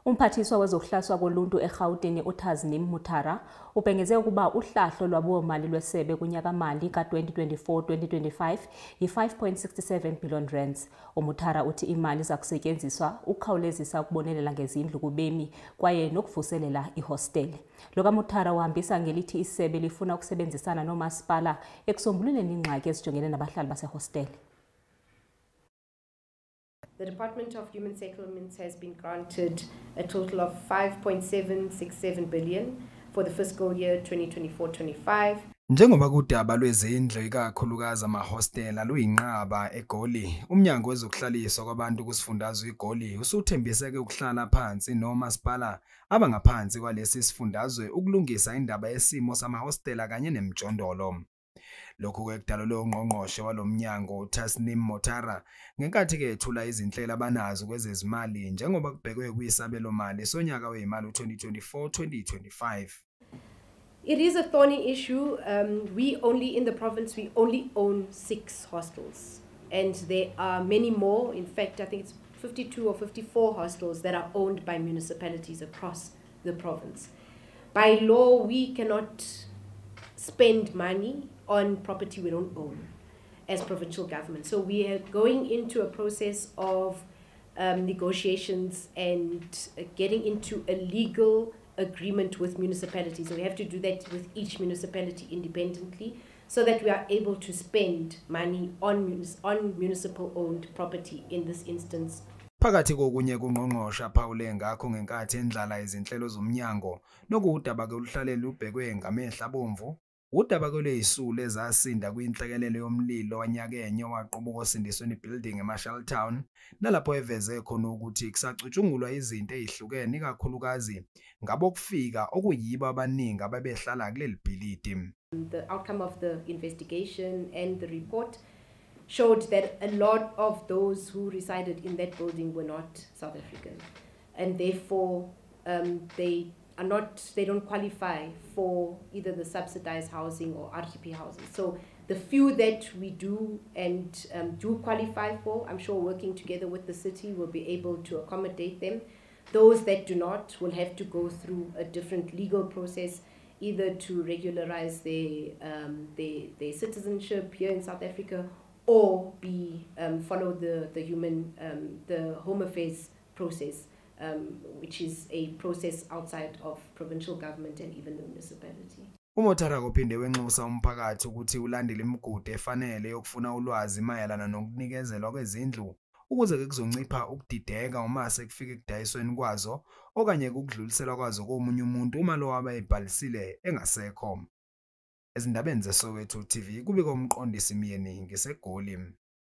Umphathiswa wezokuhlaswa koluntu eGauteng uTasneem Mutara ubhengeze ukuba uhlahlo lwabomali lwesebe kunyaka-mali ka-2024-2025 yi-5.67 billion rands. UMutara uthi imali iza kusetyenziswa ukukhawulezisa ukubonelela ngezindlu kubemi kwaye nokuvuselela ihostele. Lo kaMutara uhambisa ngelithi isebe lifuna ukusebenzisana noomasipala ekusombululeni iingxaki ezijongene nabahlali basehostele. The Department of Human Settlements has been granted a total of 5.767 billion for the fiscal year 2024-25. Njengoba kudaba lwezindlu ikakhulukazi amahostela luyinqaba eGoli, umnyango wezokuhlaliswa kwabantu kusifundazwe iGoli usuthembiseke ukuhlala phansi nomasipala abangaphansi kwalesi sifundazwe ukulungisa indaba yesimo samahostela kanye nemjondolo. Lokhu kudalwe ungqongqoshe walomnyango uTasneem Mutara ngenkathi ke ethula izinhlelo abanazo kwezezimali njengoba kubhekwe kuyisabelo mali sonyaka wezimali u2024-2025. It is a thorny issue. We only in the province we own 6 hostels, and there are many more. In fact, I think it's 52 or 54 hostels that are owned by municipalities across the province. By law, we cannot spend money on property we don't own as provincial government. So we are going into a process of negotiations and getting into a legal agreement with municipalities. So we have to do that with each municipality independently so that we are able to spend money on municipal owned property in this instance. Phakathi kokunye kungqongqosha phawule ngakho ngenkathi endlala izinhlelo zomnyango nokudaba ke luhlalele ubhekwe ngamehla bomvu. Udaba kwelezisulu ezasinda kwinhlekelele yomlilo wanyakenye waqhubuka osindisweni building eMarshall Town nalapho eveze khona ukuthi kusacutshungulwa izinto ezihlukene ikakhulukazi ngabo kufika okuyibo abaningi ababehlala kuleli bhilidi. The outcome of the investigation and the report showed that a lot of those who resided in that building were not South African, and therefore they don't qualify for either the subsidized housing or RTP housing. So the few that we do and do qualify for, I'm sure working together with the city will be able to accommodate them. Those that do not will have to go through a different legal process, either to regularize their citizenship here in South Africa or follow the Home Affairs process. Which is a process outside of provincial government and even the municipality. Umutara uphinde wenxusa umphakathi ukuthi ulandele imigudu efanele yokufuna ulwazi mayelana nokunikezelwa kwezindlu ukuze kuzoncipha ukudideka uma sekufika ekudayisweni kwazo okanye ukudluliselwa kwazo komunye umuntu uma lo wabayibhalisile engasekho. Ezindabeni zeSoweto TV kubika umqondisi Miyeni ngiseGoli.